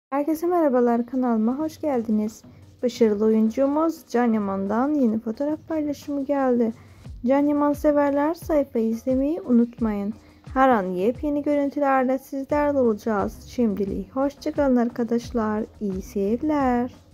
Herkese merhabalar, kanalıma hoş geldiniz. Başarılı oyuncumuz Can Yaman'dan yeni fotoğraf paylaşımı geldi. Can Yaman severler, sayfayı izlemeyi unutmayın. Her an yepyeni görüntülerle sizlerle olacağız. Şimdilik hoşça kalın arkadaşlar. İyi seyirler.